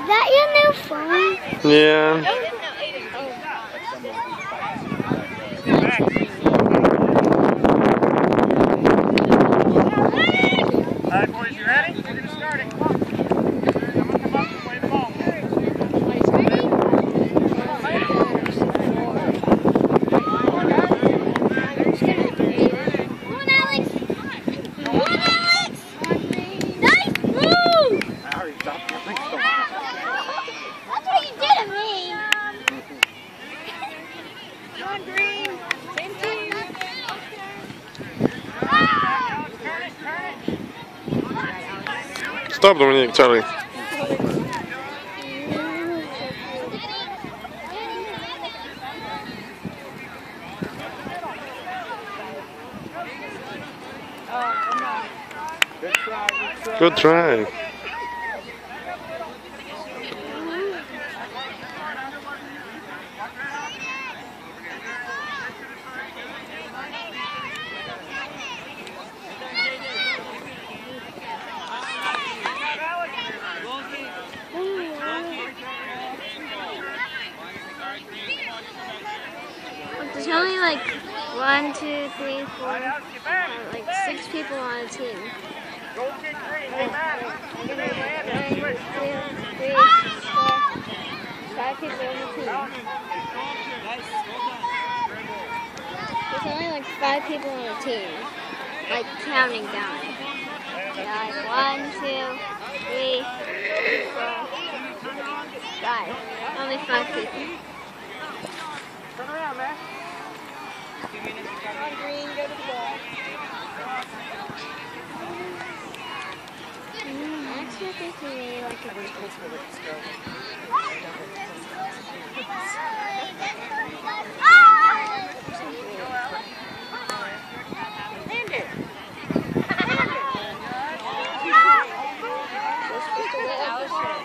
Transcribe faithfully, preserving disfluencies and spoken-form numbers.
that your new phone? Yeah. Alright boys, you ready? We're going to start it. Come on. I'm going to come up and play the ball. Stop, Dominick, Charlie. Good try. There's only like one, two, three, four, five, like six people on a team. One, two, three, four, five people on the team. There's only like five people on a team, like counting down. Yeah, like one, two, three, four, five. Only five people. Turn around, man. Come on, Green, go to the ball. Mm, actually, I think we really like it. Land it. Land it.